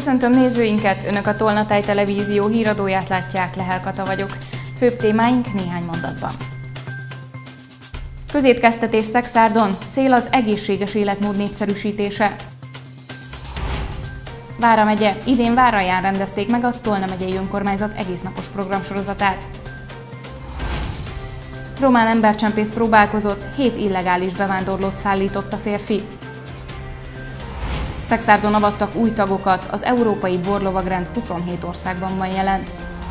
Köszöntöm nézőinket, Önök a Tolnatáj Televízió híradóját látják, Lehel Kata vagyok. Főbb témáink néhány mondatban. Közétkeztetés Szekszárdon, cél az egészséges életmód népszerűsítése. Vára megye, idén Váraján rendezték meg a Tolna megyei önkormányzat egésznapos programsorozatát. Román embercsempész próbálkozott, 7 illegális bevándorlót szállított a férfi. Szekszárdon avattak új tagokat, az Európai Borlovagrend 27 országban van jelen.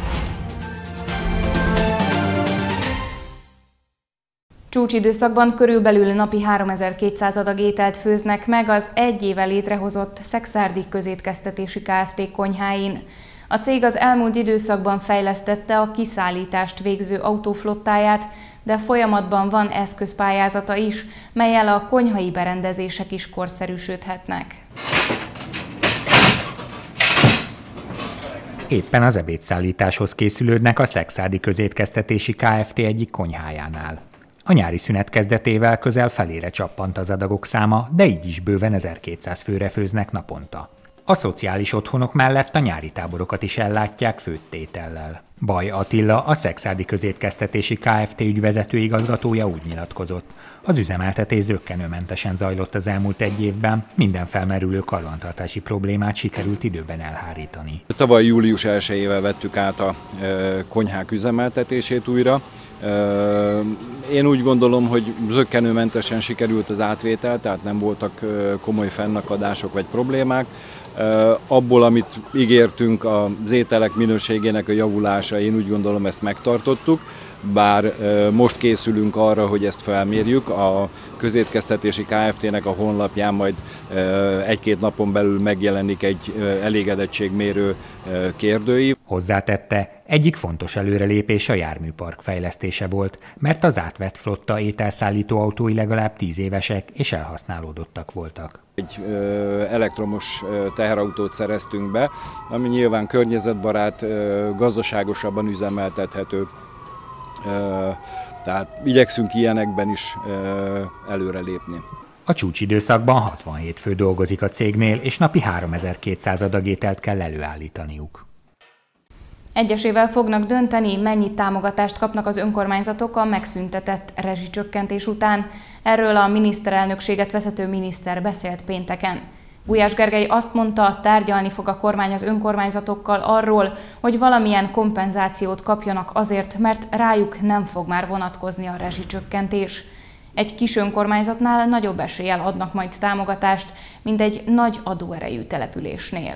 Csúcsidőszakban körülbelül napi 3200 adag ételt főznek meg az egy éve létrehozott Szekszárdi Közétkeztetési Kft. Konyháin. A cég az elmúlt időszakban fejlesztette a kiszállítást végző autóflottáját, de folyamatban van eszközpályázata is, mellyel a konyhai berendezések is korszerűsödhetnek. Éppen az ebédszállításhoz készülődnek a Szekszárdi Közétkeztetési Kft. Egyik konyhájánál. A nyári szünet kezdetével közel felére csappant az adagok száma, de így is bőven 1200 főre főznek naponta. A szociális otthonok mellett a nyári táborokat is ellátják főttétellel. Baj Attila, a Szekszárdi Közétkeztetési Kft. Ügyvezető igazgatója úgy nyilatkozott. Az üzemeltetés zökkenőmentesen zajlott az elmúlt egy évben, minden felmerülő karbantartási problémát sikerült időben elhárítani. Tavaly július 1-ével vettük át a konyhák üzemeltetését újra. Én úgy gondolom, hogy zökkenőmentesen sikerült az átvétel, tehát nem voltak komoly fennakadások vagy problémák. Abból, amit ígértünk, az ételek minőségének a javulása, én úgy gondolom, ezt megtartottuk, bár most készülünk arra, hogy ezt felmérjük. A Közétkeztetési Kft.-nek a honlapján majd egy-két napon belül megjelenik egy elégedettségmérő kérdőív. Hozzátette, egyik fontos előrelépés a járműpark fejlesztése volt, mert az átvett flotta ételszállító autói legalább 10 évesek és elhasználódottak voltak. Egy elektromos teherautót szereztünk be, ami nyilván környezetbarát, gazdaságosabban üzemeltethető. Tehát igyekszünk ilyenekben is előrelépni. A csúcsidőszakban 67 fő dolgozik a cégnél, és napi 3200 adag ételt kell előállítaniuk. Egyesével fognak dönteni, mennyi támogatást kapnak az önkormányzatok a megszüntetett rezsicsökkentés után. Erről a miniszterelnökséget vezető miniszter beszélt pénteken. Gulyás Gergely azt mondta, tárgyalni fog a kormány az önkormányzatokkal arról, hogy valamilyen kompenzációt kapjanak azért, mert rájuk nem fog már vonatkozni a rezsicsökkentés. Egy kis önkormányzatnál nagyobb eséllyel adnak majd támogatást, mint egy nagy adóerejű településnél.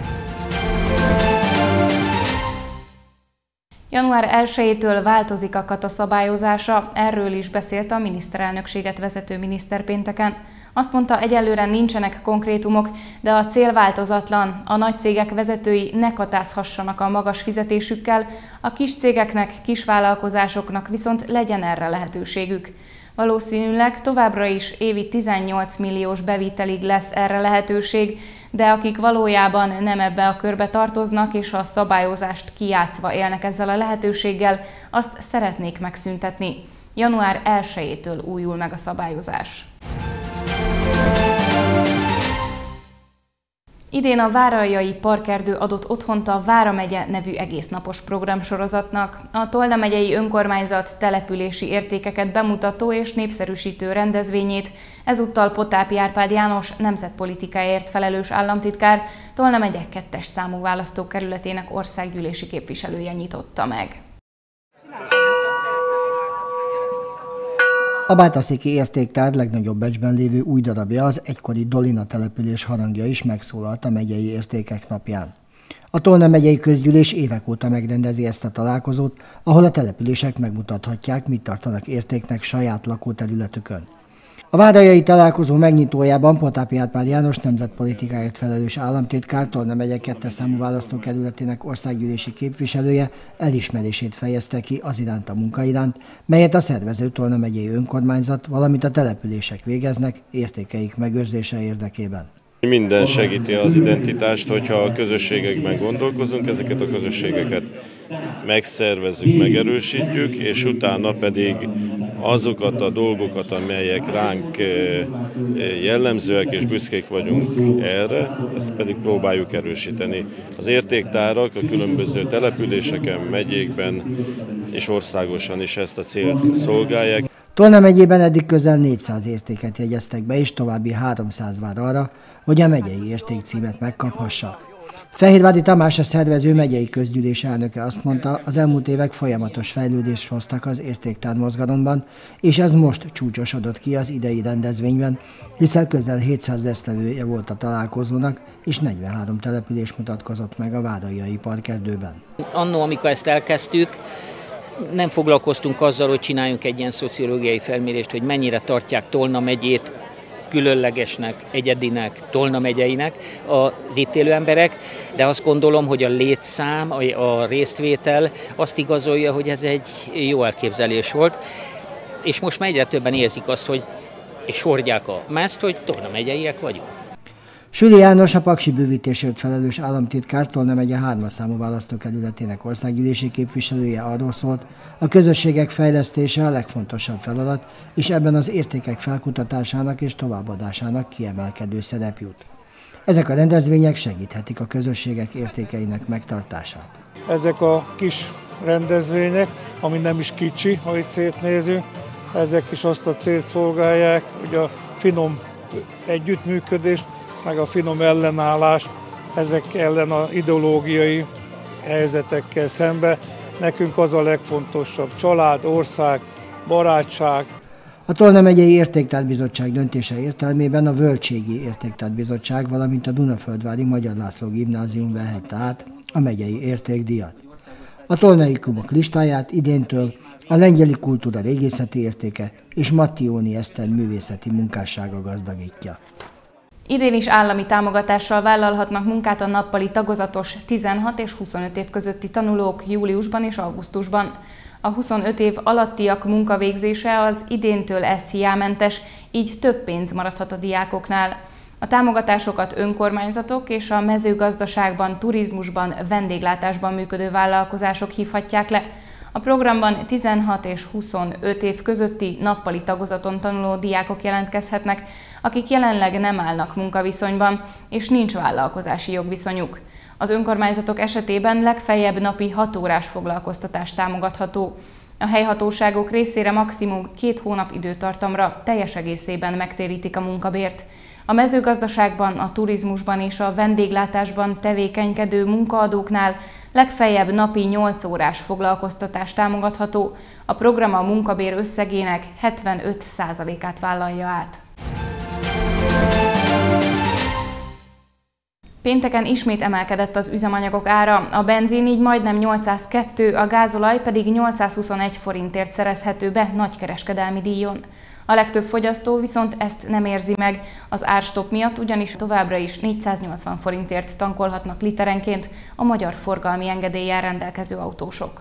Január 1-től változik a kata szabályozása, erről is beszélt a miniszterelnökséget vezető miniszter pénteken. Azt mondta, egyelőre nincsenek konkrétumok, de a cél változatlan. A nagy cégek vezetői ne katázhassanak a magas fizetésükkel, a kis cégeknek, kisvállalkozásoknak viszont legyen erre lehetőségük. Valószínűleg továbbra is évi 18 milliós bevitelig lesz erre lehetőség, de akik valójában nem ebbe a körbe tartoznak és a szabályozást kijátszva élnek ezzel a lehetőséggel, azt szeretnék megszüntetni. Január 1-től újul meg a szabályozás. Idén a Várajai Parkerdő adott otthont a Vára megye nevű egésznapos programsorozatnak. A Tolna megyei önkormányzat települési értékeket bemutató és népszerűsítő rendezvényét ezúttal Potápi Árpád János nemzetpolitikáért felelős államtitkár, Tolna megye 2. számú választókerületének országgyűlési képviselője nyitotta meg. A Bátaszéki Értéktár legnagyobb becsben lévő új darabja, az egykori Dolina település harangja is megszólalt a megyei értékek napján. A Tolna megyei közgyűlés évek óta megrendezi ezt a találkozót, ahol a települések megmutathatják, mit tartanak értéknek saját lakóterületükön. A várajai találkozó megnyitójában Potápi Árpád János nemzetpolitikáért felelős államtitkár, Tolna megye 2. számú választókerületének országgyűlési képviselője elismerését fejezte ki az iránt a munka iránt, melyet a szervező Tolna megyei önkormányzat, valamint a települések végeznek értékeik megőrzése érdekében. Minden segíti az identitást, hogyha a közösségekben gondolkozunk, ezeket a közösségeket megszervezzük, megerősítjük, és utána pedig azokat a dolgokat, amelyek ránk jellemzőek, és büszkék vagyunk erre, ezt pedig próbáljuk erősíteni. Az értéktárak a különböző településeken, megyékben és országosan is ezt a célt szolgálják. Tolna megyében eddig közel 400 értéket jegyeztek be, és további 300 vár arra, hogy a megyei értékcímet megkaphassa. Fehérvári Tamás, a szervező megyei közgyűlés elnöke azt mondta, az elmúlt évek folyamatos fejlődést hoztak az értéktár mozgalomban, és ez most csúcsosodott ki az idei rendezvényben, hiszen közel 700 résztvevője volt a találkozónak, és 43 település mutatkozott meg a Váralyi Parkerdőben. Annó, amikor ezt elkezdtük, nem foglalkoztunk azzal, hogy csináljunk egy ilyen szociológiai felmérést, hogy mennyire tartják Tolna megyét különlegesnek, egyedinek, Tolna megyeinek az itt élő emberek, de azt gondolom, hogy a létszám, a résztvétel azt igazolja, hogy ez egy jó elképzelés volt, és most már egyre többen érzik azt, hogy és hordják a mezt, hogy Tolna megyeiek vagyunk. Süli János, a paksi bővítésért felelős államtitkár, Tolna megye 3. számú választókerületének országgyűlési képviselője arról szólt, a közösségek fejlesztése a legfontosabb feladat, és ebben az értékek felkutatásának és továbbadásának kiemelkedő szerep jut. Ezek a rendezvények segíthetik a közösségek értékeinek megtartását. Ezek a kis rendezvények, ami nem is kicsi, ha itt szétnézünk, ezek is azt a célt szolgálják, hogy a finom együttműködés, meg a finom ellenállás ezek ellen az ideológiai helyzetekkel szembe. Nekünk az a legfontosabb: család, ország, barátság. A Tolna megyei Értéktárbizottság döntése értelmében a Völgységi Értéktárbizottság, valamint a Dunaföldvári Magyar László Gimnázium vehette át a megyei értékdíjat. A tolnaikumok listáját idéntől a lengyeli kultúra régészeti értéke és Mattióni Eszter művészeti munkássága gazdagítja. Idén is állami támogatással vállalhatnak munkát a nappali tagozatos 16 és 25 év közötti tanulók júliusban és augusztusban. A 25 év alattiak munkavégzése az idéntől SZIA-mentes, így több pénz maradhat a diákoknál. A támogatásokat önkormányzatok és a mezőgazdaságban, turizmusban, vendéglátásban működő vállalkozások hívhatják le. A programban 16 és 25 év közötti nappali tagozaton tanuló diákok jelentkezhetnek, akik jelenleg nem állnak munkaviszonyban, és nincs vállalkozási jogviszonyuk. Az önkormányzatok esetében legfeljebb napi 6 órás foglalkoztatás támogatható. A helyhatóságok részére maximum 2 hónap időtartamra teljes egészében megtérítik a munkabért. A mezőgazdaságban, a turizmusban és a vendéglátásban tevékenykedő munkaadóknál legfeljebb napi 8 órás foglalkoztatás támogatható. A program a munkabér összegének 75%-át vállalja át. Pénteken ismét emelkedett az üzemanyagok ára, a benzin így majdnem 802, a gázolaj pedig 821 forintért szerezhető be nagykereskedelmi díjon. A legtöbb fogyasztó viszont ezt nem érzi meg, az árstopp miatt ugyanis továbbra is 480 forintért tankolhatnak literenként a magyar forgalmi engedéllyel rendelkező autósok.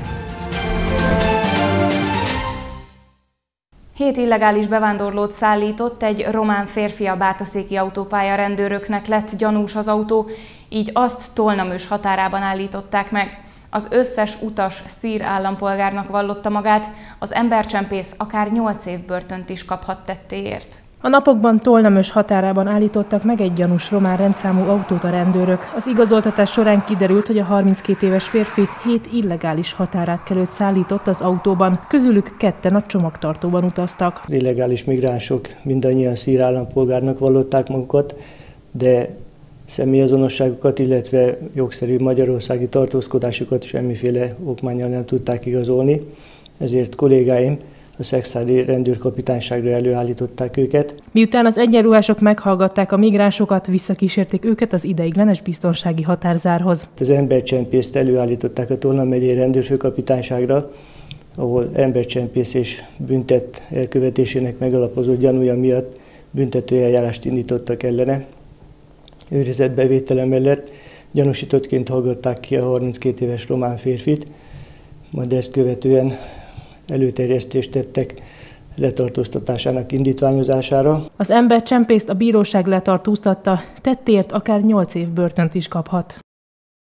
7 illegális bevándorlót szállított egy román férfi a bátaszéki autópálya rendőröknek lett gyanús az autó, így azt Tolnamős határában állították meg. Az összes utas szír állampolgárnak vallotta magát, az embercsempész akár 8 év börtönt is kaphat tettéért. A napokban Tolnamős határában állítottak meg egy gyanús román rendszámú autót a rendőrök. Az igazoltatás során kiderült, hogy a 32 éves férfi 7 illegális határátkelőt szállított az autóban, közülük 2 a csomagtartóban utaztak. Az illegális migránsok mindannyian szír állampolgárnak vallották magukat, de személyazonosságukat, illetve jogszerű magyarországi tartózkodásukat semmiféle okmánnyal nem tudták igazolni, ezért kollégáim a szexádi rendőrkapitányságra előállították őket. Miután az egyenruhások meghallgatták a migránsokat, visszakísérték őket az ideiglenes biztonsági határzárhoz. Az embercsempészt előállították a Tolna megyei rendőrfőkapitányságra, ahol embercsempészés büntet elkövetésének megalapozott gyanúja miatt büntetőeljárást indítottak ellene. Őrizetbevétele mellett gyanúsítottként hallgatták ki a 32 éves román férfit, majd ezt követően előterjesztést tettek letartóztatásának indítványozására. Az embercsempészt a bíróság letartóztatta, tettéért akár 8 év börtönt is kaphat.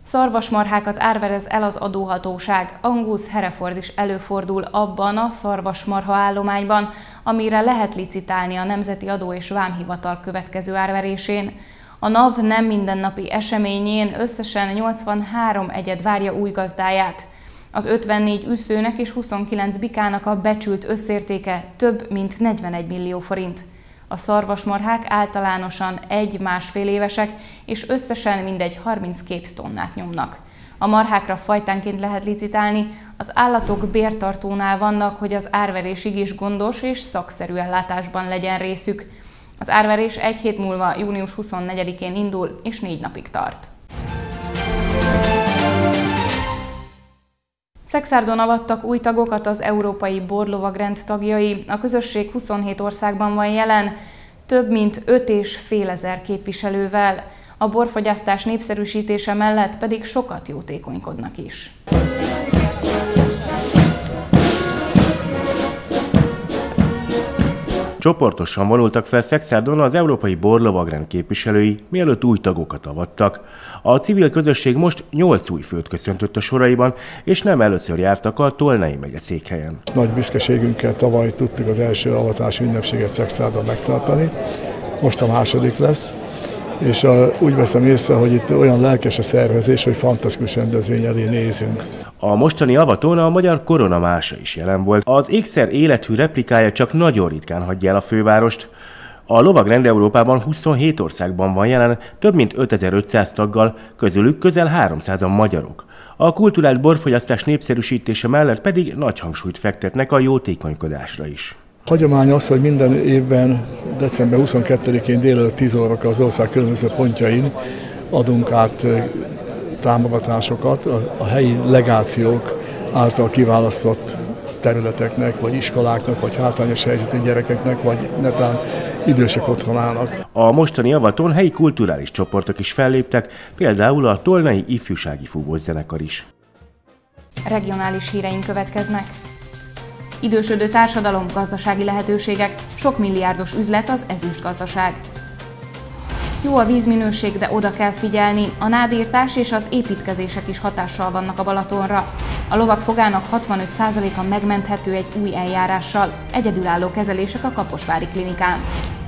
Szarvasmarhákat árverez el az adóhatóság. Angus Hereford is előfordul abban a szarvasmarha állományban, amire lehet licitálni a Nemzeti Adó és Vámhivatal következő árverésén. A NAV nem mindennapi eseményén összesen 83 egyed várja új gazdáját. Az 54 üszőnek és 29 bikának a becsült összértéke több mint 41 millió forint. A szarvasmarhák általánosan 1-1,5 évesek, és összesen mindegy 32 tonnát nyomnak. A marhákra fajtánként lehet licitálni, az állatok bértartónál vannak, hogy az árverésig is gondos és szakszerű ellátásban legyen részük. Az árverés egy hét múlva, június 24-én indul, és 4 napig tart. Szekszárdon avattak új tagokat az Európai Borlovagrend tagjai. A közösség 27 országban van jelen, több mint 5500 képviselővel. A borfogyasztás népszerűsítése mellett pedig sokat jótékonykodnak is. Csoportosan vonultak fel Szekszárdon az Európai Borlovagrend képviselői, mielőtt új tagokat avattak. A civil közösség most 8 új főt köszöntött a soraiban, és nem először jártak a Tolnai megye székhelyen. Nagy büszkeségünkkel tavaly tudtuk az első avatási ünnepséget Szekszárdon megtartani, most a második lesz, és úgy veszem észre, hogy itt olyan lelkes a szervezés, hogy fantasztikus rendezvény elé nézünk. A mostani avatón a magyar koronamása is jelen volt. Az ékszer élethű replikája csak nagyon ritkán hagyja el a fővárost. A lovagrend Európában 27 országban van jelen, több mint 5500 taggal, közülük közel 300-an magyarok. A kulturális borfogyasztás népszerűsítése mellett pedig nagy hangsúlyt fektetnek a jótékonykodásra is. Hagyomány az, hogy minden évben december 22-én délelőtt 10 órakor az ország különböző pontjain adunk át támogatásokat a helyi legációk által kiválasztott területeknek, vagy iskoláknak, vagy hátrányos helyzetű gyerekeknek, vagy netán idősek otthonának. A mostani avatón helyi kulturális csoportok is felléptek, például a Tolnai Ifjúsági Fúvós Zenekar is. Regionális híreink következnek. Idősödő társadalom, gazdasági lehetőségek, sok milliárdos üzlet az ezüstgazdaság. Jó a vízminőség, de oda kell figyelni, a nádírtás és az építkezések is hatással vannak a Balatonra. A lovak fogának 65%-a megmenthető egy új eljárással, egyedülálló kezelések a Kaposvári klinikán.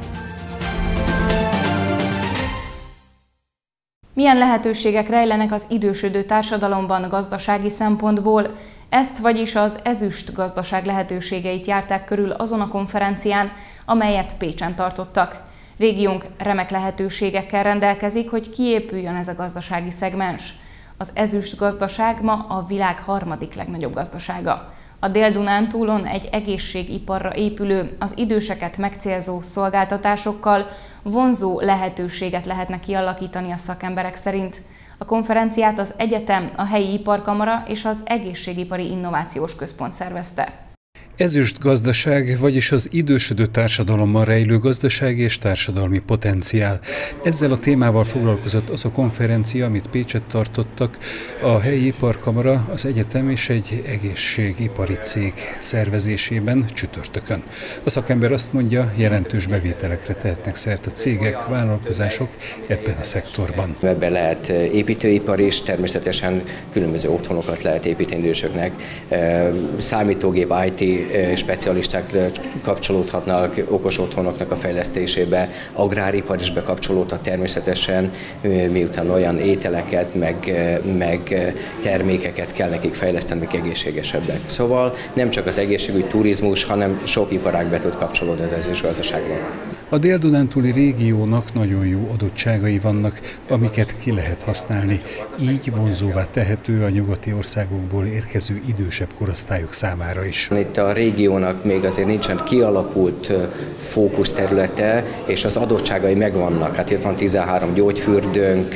Milyen lehetőségek rejlenek az idősödő társadalomban gazdasági szempontból? Ezt, vagyis az ezüst gazdaság lehetőségeit járták körül azon a konferencián, amelyet Pécsen tartottak. Régiónk remek lehetőségekkel rendelkezik, hogy kiépüljön ez a gazdasági szegmens. Az ezüst gazdaság ma a világ harmadik legnagyobb gazdasága. A Dél-Dunántúlon egy egészségiparra épülő, az időseket megcélzó szolgáltatásokkal vonzó lehetőséget lehetne kialakítani a szakemberek szerint. A konferenciát az egyetem, a helyi iparkamara és az Egészségipari Innovációs Központ szervezte. Ezüst gazdaság, vagyis az idősödő társadalommal rejlő gazdasági és társadalmi potenciál. Ezzel a témával foglalkozott az a konferencia, amit Pécset tartottak, a helyi iparkamara, az egyetem és egy egészségipari cég szervezésében csütörtökön. A szakember azt mondja, jelentős bevételekre tehetnek szert a cégek, vállalkozások ebben a szektorban. Ebben lehet építőipar is, természetesen különböző otthonokat lehet építeni idősöknek, számítógép, IT specialisták kapcsolódhatnak okos otthonoknak a fejlesztésébe, agráripar is bekapcsolódhat természetesen, miután olyan ételeket, meg termékeket kell nekik fejleszteni, amik egészségesebbek. Szóval nem csak az egészségügy, turizmus, hanem sok iparág be tud kapcsolódni az ezüst gazdaságban. A dél-dunántúli régiónak nagyon jó adottságai vannak, amiket ki lehet használni. Így vonzóvá tehető a nyugati országokból érkező idősebb korosztályok számára is. Itt a régiónak még azért nincsen kialakult fókuszterülete, és az adottságai megvannak. Hát itt van 13 gyógyfürdőnk,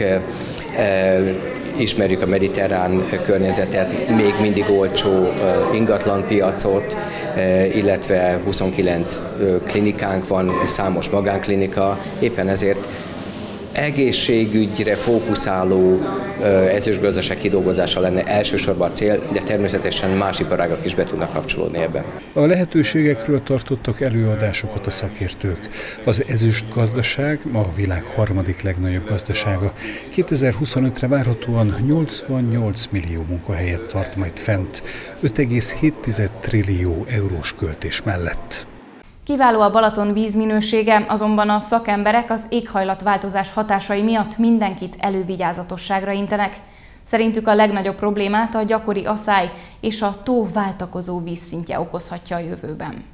ismerjük a mediterrán környezetet, még mindig olcsó ingatlanpiacot, illetve 29 klinikánk van, számos magánklinika, éppen ezért egészségügyre fókuszáló ezőstgazdaság kidolgozása lenne elsősorban a cél, de természetesen más iparágak is be tudnak kapcsolódni ebbe. A lehetőségekről tartottak előadásokat a szakértők. Az ezüstgazdaság ma a világ harmadik legnagyobb gazdasága. 2025-re várhatóan 88 millió munkahelyet tart majd fent, 5,7 trillió eurós költés mellett. Kiváló a Balaton vízminősége, azonban a szakemberek az éghajlatváltozás hatásai miatt mindenkit elővigyázatosságra intenek. Szerintük a legnagyobb problémát a gyakori aszály és a tó váltakozó vízszintje okozhatja a jövőben.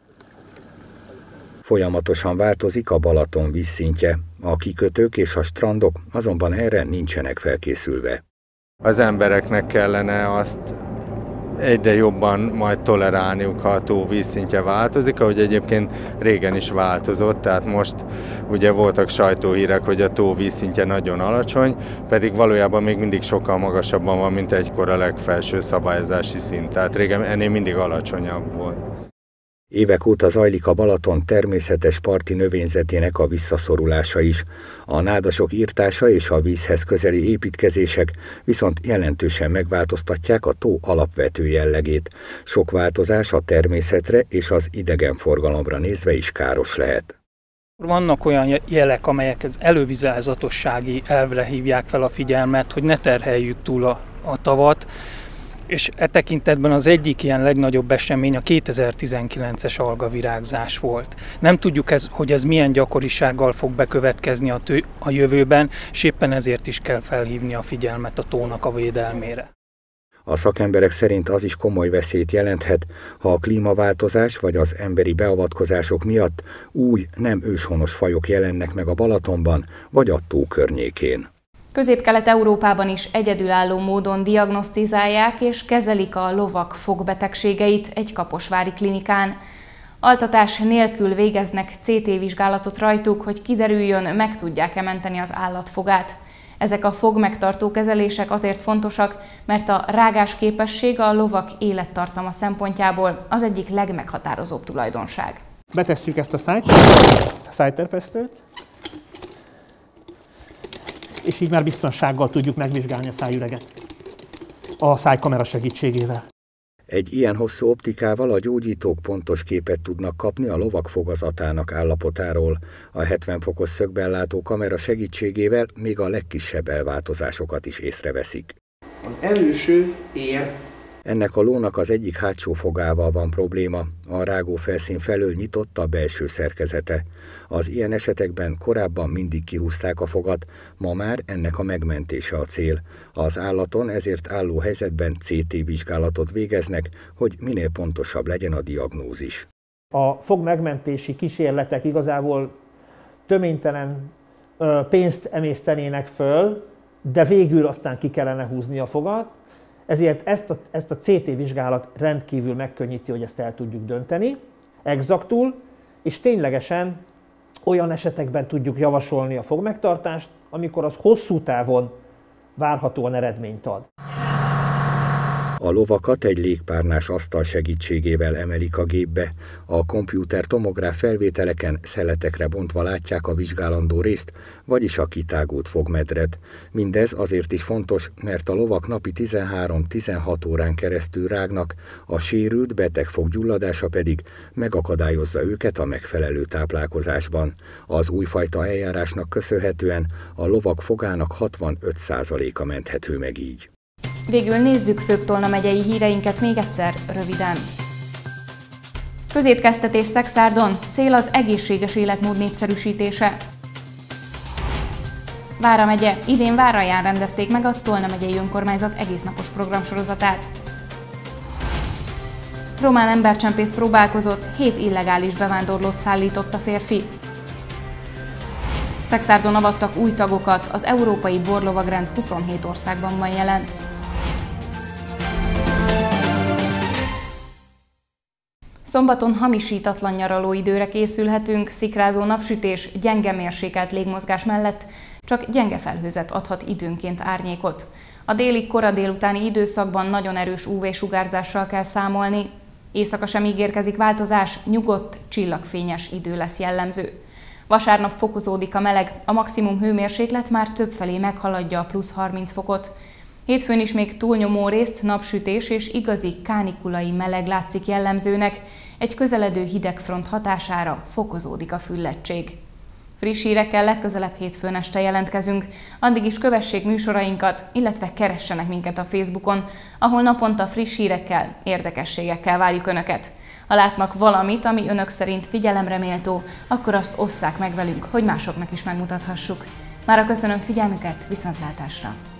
Folyamatosan változik a Balaton vízszintje, a kikötők és a strandok azonban erre nincsenek felkészülve. Az embereknek kellene azt egyre jobban majd tolerálniuk, ha a tó vízszintje változik, ahogy egyébként régen is változott, tehát most ugye voltak sajtóhírek, hogy a tó vízszintje nagyon alacsony, pedig valójában még mindig sokkal magasabban van, mint egykor a legfelső szabályozási szint, tehát régen ennél mindig alacsonyabb volt. Évek óta zajlik a Balaton természetes parti növényzetének a visszaszorulása is. A nádasok írtása és a vízhez közeli építkezések viszont jelentősen megváltoztatják a tó alapvető jellegét. Sok változás a természetre és az idegenforgalomra nézve is káros lehet. Vannak olyan jelek, amelyek az elővigyázatossági elvre hívják fel a figyelmet, hogy ne terheljük túl a tavat, és e tekintetben az egyik ilyen legnagyobb esemény a 2019-es algavirágzás volt. Nem tudjuk, hogy ez milyen gyakorisággal fog bekövetkezni a jövőben, és éppen ezért is kell felhívni a figyelmet a tónak a védelmére. A szakemberek szerint az is komoly veszélyt jelenthet, ha a klímaváltozás vagy az emberi beavatkozások miatt új, nem őshonos fajok jelennek meg a Balatonban vagy a tó környékén. Közép-Kelet-Európában is egyedülálló módon diagnosztizálják és kezelik a lovak fogbetegségeit egy kaposvári klinikán. Altatás nélkül végeznek CT vizsgálatot rajtuk, hogy kiderüljön, meg tudják-e menteni az állat fogát. Ezek a fogmegtartó kezelések azért fontosak, mert a rágás képesség a lovak élettartama szempontjából az egyik legmeghatározóbb tulajdonság. Betesszük ezt a szájterpesztőt, és így már biztonsággal tudjuk megvizsgálni a szájüreget a szájkamera segítségével. Egy ilyen hosszú optikával a gyógyítók pontos képet tudnak kapni a lovak fogazatának állapotáról. A 70 fokos szögbellátó kamera segítségével még a legkisebb elváltozásokat is észreveszik. Az előső ér. Ennek a lónak az egyik hátsó fogával van probléma, a rágó felszín felől nyitott a belső szerkezete. Az ilyen esetekben korábban mindig kihúzták a fogat, ma már ennek a megmentése a cél. Az állaton ezért álló helyzetben CT vizsgálatot végeznek, hogy minél pontosabb legyen a diagnózis. A fogmegmentési kísérletek igazából töménytelen pénzt emésztenének föl, de végül aztán ki kellene húzni a fogat. Ezért ezt a CT vizsgálat rendkívül megkönnyíti, hogy ezt el tudjuk dönteni exaktul, és ténylegesen olyan esetekben tudjuk javasolni a fogmegtartást, amikor az hosszú távon várhatóan eredményt ad. A lovakat egy légpárnás asztal segítségével emelik a gépbe. A komputer tomográf felvételeken szeletekre bontva látják a vizsgálandó részt, vagyis a kitágult fogmedret. Mindez azért is fontos, mert a lovak napi 13-16 órán keresztül rágnak, a sérült beteg fog gyulladása pedig megakadályozza őket a megfelelő táplálkozásban. Az újfajta eljárásnak köszönhetően a lovak fogának 65%-a menthető meg így. Végül nézzük főbb Tolna megyei híreinket még egyszer, röviden. Közétkeztetés Szekszárdon, cél az egészséges életmód népszerűsítése. Vára megye, idén Váraján rendezték meg a Tolna megyei önkormányzat egésznapos programsorozatát. Román embercsempész próbálkozott, 7 illegális bevándorlót szállított a férfi. Szekszárdon avattak új tagokat, az Európai Borlovagrend 27 országban van jelen. Szombaton hamisítatlan nyaralóidőre készülhetünk, szikrázó napsütés, gyenge mérsékelt légmozgás mellett csak gyenge felhőzet adhat időnként árnyékot. A déli kora délutáni időszakban nagyon erős UV-sugárzással kell számolni. Éjszaka sem ígérkezik változás, nyugodt, csillagfényes idő lesz jellemző. Vasárnap fokozódik a meleg, a maximum hőmérséklet már többfelé meghaladja a plusz 30 fokot. Hétfőn is még túlnyomó részt napsütés és igazi kánikulai meleg látszik jellemzőnek, egy közeledő hidegfront hatására fokozódik a füllettség. Friss hírekkel legközelebb hétfőn este jelentkezünk, addig is kövessék műsorainkat, illetve keressenek minket a Facebookon, ahol naponta friss hírekkel, érdekességekkel várjuk Önöket. Ha látnak valamit, ami Önök szerint figyelemre méltó, akkor azt osszák meg velünk, hogy másoknak is megmutathassuk. Mára köszönöm figyelmüket, viszontlátásra!